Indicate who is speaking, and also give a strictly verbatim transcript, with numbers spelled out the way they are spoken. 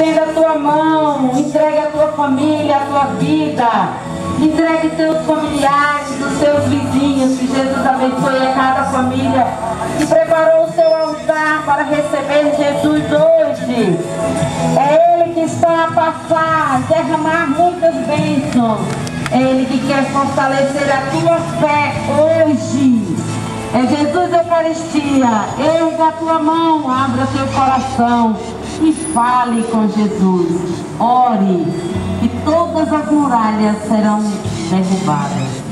Speaker 1: Estenda a tua mão, entregue a tua família, a tua vida. Entregue teus familiares, os teus vizinhos, que Jesus abençoe a cada família que preparou o seu altar para receber Jesus hoje. É Ele que está a passar, derramar muitas bênçãos. É Ele que quer fortalecer a tua fé hoje. É Jesus Eucaristia. Erga a tua mão, abra teu coração e fale com Jesus. Ore, e todas as muralhas serão derrubadas.